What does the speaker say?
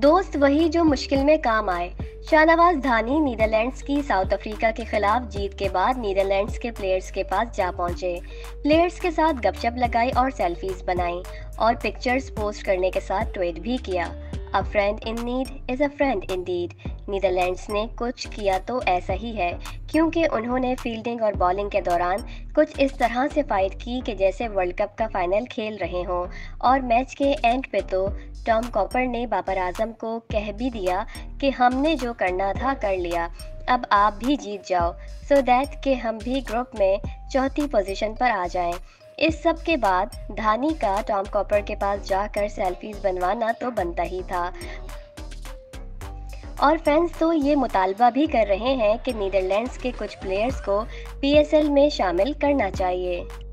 दोस्त वही जो मुश्किल में काम आए। शाहनवाज धानी नीदरलैंड्स की साउथ अफ्रीका के खिलाफ जीत के बाद नीदरलैंड्स के प्लेयर्स के पास जा पहुंचे। प्लेयर्स के साथ गपशप लगाई और सेल्फीज बनाई और पिक्चर्स पोस्ट करने के साथ ट्वीट भी किया। A friend in need is a friend indeed. Netherlands ने कुछ किया तो ऐसा ही है, क्योंकि उन्होंने फील्डिंग और बॉलिंग के दौरान कुछ इस तरह से फाइट की कि जैसे वर्ल्ड कप का फाइनल खेल रहे हों। और मैच के एंड पे तो टॉम कॉपर ने बाबर आजम को कह भी दिया कि हमने जो करना था कर लिया, अब आप भी जीत जाओ, सो दैट कि हम भी ग्रुप में चौथी पोजीशन पर आ जाएं। इस सब के बाद धानी का टॉम कॉपर के पास जाकर सेल्फीज बनवाना तो बनता ही था। और फैंस तो ये मुतालबा भी कर रहे हैं कि नीदरलैंड्स के कुछ प्लेयर्स को पीएसएल में शामिल करना चाहिए।